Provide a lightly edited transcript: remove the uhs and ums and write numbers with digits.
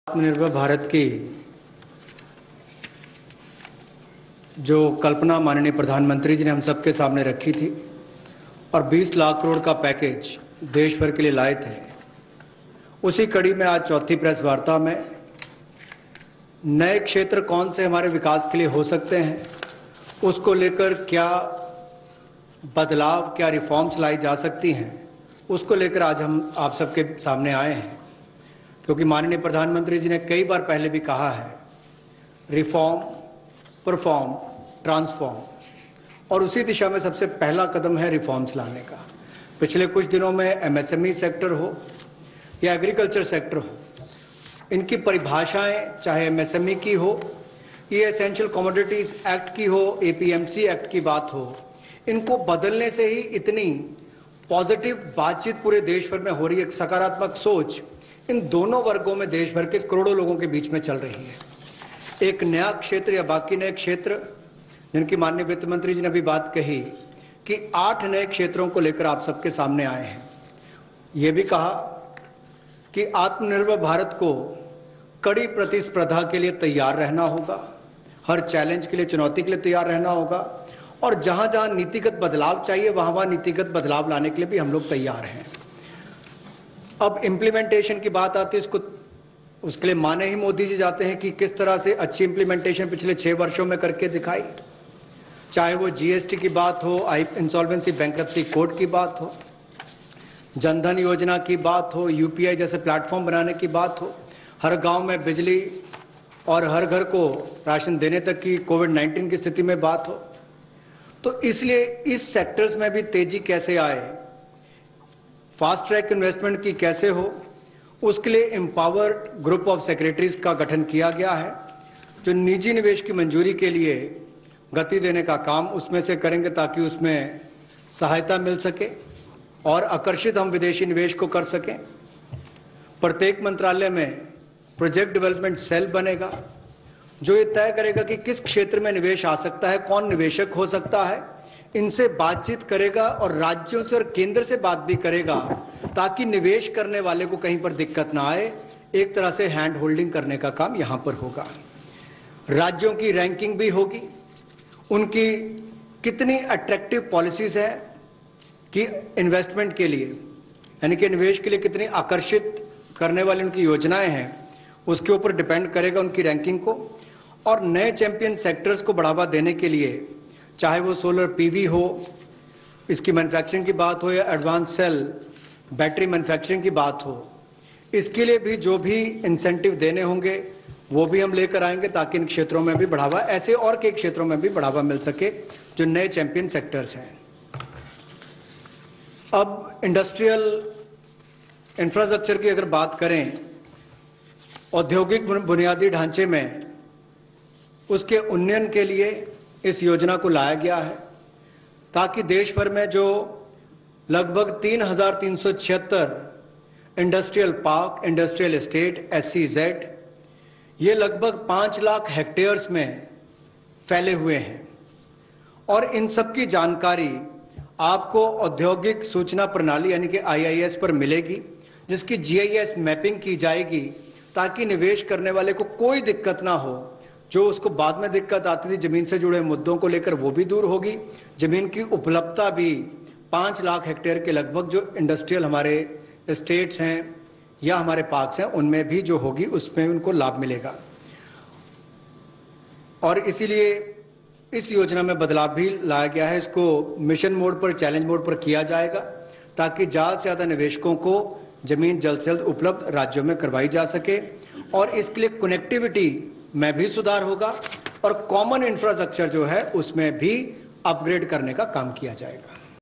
आत्मनिर्भर भारत की जो कल्पना माननीय प्रधानमंत्री जी ने हम सबके सामने रखी थी और 20 लाख करोड़ का पैकेज देश भर के लिए लाए थे, उसी कड़ी में आज चौथी प्रेस वार्ता में नए क्षेत्र कौन से हमारे विकास के लिए हो सकते हैं, उसको लेकर क्या बदलाव, क्या रिफॉर्म्स लाई जा सकती हैं, उसको लेकर आज हम आप सबके सामने आए हैं। क्योंकि माननीय प्रधानमंत्री जी ने कई बार पहले भी कहा है, रिफॉर्म, परफॉर्म, ट्रांसफॉर्म, और उसी दिशा में सबसे पहला कदम है रिफॉर्म्स लाने का। पिछले कुछ दिनों में एमएसएमई सेक्टर हो या एग्रीकल्चर सेक्टर हो, इनकी परिभाषाएं चाहे एमएसएमई की हो, ये एसेंशियल कमोडिटीज एक्ट की हो, एपीएमसी एक्ट की बात हो, इनको बदलने से ही इतनी पॉजिटिव बातचीत पूरे देश भर में हो रही है। एक सकारात्मक सोच इन दोनों वर्गों में देश भर के करोड़ों लोगों के बीच में चल रही है। एक नया क्षेत्र या बाकी नए क्षेत्र, जिनकी माननीय वित्त मंत्री जी ने भी बात कही कि 8 नए क्षेत्रों को लेकर आप सबके सामने आए हैं। यह भी कहा कि आत्मनिर्भर भारत को कड़ी प्रतिस्पर्धा के लिए तैयार रहना होगा, हर चैलेंज के लिए, चुनौती के लिए तैयार रहना होगा, और जहां जहां नीतिगत बदलाव चाहिए वहां वहां नीतिगत बदलाव लाने के लिए भी हम लोग तैयार हैं। अब इंप्लीमेंटेशन की बात आती है, उसके लिए माने ही मोदी जी जाते हैं कि किस तरह से अच्छी इंप्लीमेंटेशन पिछले 6 वर्षों में करके दिखाई, चाहे वो जीएसटी की बात हो, इंसॉल्वेंसी बैंक्रप्सी कोड की बात हो, जनधन योजना की बात हो, यूपीआई जैसे प्लेटफॉर्म बनाने की बात हो, हर गांव में बिजली और हर घर को राशन देने तक की कोविड-19 की स्थिति में बात हो। तो इसलिए इस सेक्टर्स में भी तेजी कैसे आए, फास्ट ट्रैक इन्वेस्टमेंट की कैसे हो, उसके लिए एम्पावर्ड ग्रुप ऑफ सेक्रेटरीज का गठन किया गया है, जो निजी निवेश की मंजूरी के लिए गति देने का काम उसमें से करेंगे ताकि उसमें सहायता मिल सके और आकर्षित हम विदेशी निवेश को कर सकें। प्रत्येक मंत्रालय में प्रोजेक्ट डेवलपमेंट सेल बनेगा जो ये तय करेगा कि किस क्षेत्र में निवेश आ सकता है, कौन निवेशक हो सकता है, इनसे बातचीत करेगा और राज्यों से और केंद्र से बात भी करेगा ताकि निवेश करने वाले को कहीं पर दिक्कत ना आए। एक तरह से हैंड होल्डिंग करने का काम यहां पर होगा। राज्यों की रैंकिंग भी होगी, उनकी कितनी अट्रैक्टिव पॉलिसीज है कि इन्वेस्टमेंट के लिए, यानी कि निवेश के लिए कितनी आकर्षित करने वाली उनकी योजनाएं हैं, उसके ऊपर डिपेंड करेगा उनकी रैंकिंग को। और नए चैंपियन सेक्टर्स को बढ़ावा देने के लिए, चाहे वो सोलर पीवी हो, इसकी मैन्युफैक्चरिंग की बात हो, या एडवांस सेल बैटरी मैन्युफैक्चरिंग की बात हो, इसके लिए भी जो भी इंसेंटिव देने होंगे वो भी हम लेकर आएंगे ताकि इन क्षेत्रों में भी बढ़ावा, ऐसे और कई क्षेत्रों में भी बढ़ावा मिल सके जो नए चैंपियन सेक्टर्स हैं। अब इंडस्ट्रियल इंफ्रास्ट्रक्चर की अगर बात करें, औद्योगिक बुनियादी ढांचे में उसके उन्नयन के लिए इस योजना को लाया गया है ताकि देश भर में जो लगभग 3,376 industrial park, industrial estate, SEZ, ये लगभग 5 लाख हेक्टेयर्स में फैले हुए हैं, और इन सब की जानकारी आपको औद्योगिक सूचना प्रणाली यानी कि आईआईएस पर मिलेगी, जिसकी जीआईएस मैपिंग की जाएगी ताकि निवेश करने वाले को कोई दिक्कत ना हो। जो उसको बाद में दिक्कत आती थी जमीन से जुड़े मुद्दों को लेकर, वो भी दूर होगी। जमीन की उपलब्धता भी 5 लाख हेक्टेयर के लगभग जो इंडस्ट्रियल हमारे स्टेट्स हैं या हमारे पार्क्स हैं, उनमें भी जो होगी उसमें उनको लाभ मिलेगा। और इसीलिए इस योजना में बदलाव भी लाया गया है। इसको मिशन मोड पर, चैलेंज मोड पर किया जाएगा ताकि ज्यादा से ज्यादा निवेशकों को जमीन जल्द से जल्द उपलब्ध राज्यों में करवाई जा सके, और इसके लिए कनेक्टिविटी में भी सुधार होगा और कॉमन इंफ्रास्ट्रक्चर जो है उसमें भी अपग्रेड करने का काम किया जाएगा।